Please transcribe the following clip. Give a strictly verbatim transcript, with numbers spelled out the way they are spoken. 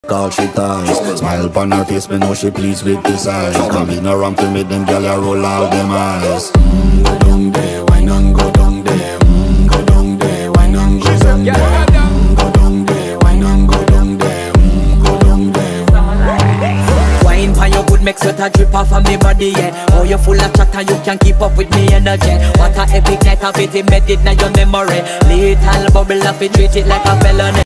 All she ties, smile upon her face, me know she pleased with this eyes. Come in around to me, them gyal a roll out them eyes. Mm, go down there, why not go down there? Mm, go down there, why not go down there? Mm, go down there, why not go down there? Mm, go down there. Wine pan your good, make sweat a drip off of me body, yeah. Oh, you full of chatter, you can keep up with me energy. What a epic night of it, embedded in your memory. Little bubble of it, treat it like a felony.